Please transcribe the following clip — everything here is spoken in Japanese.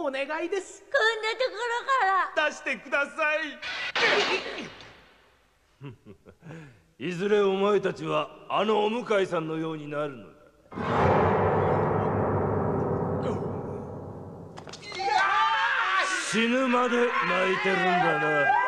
お願いです。 こんなところから出してください。 いずれお前たちはあのお向いさんのようになるのだ。死ぬまで泣いてるんだな。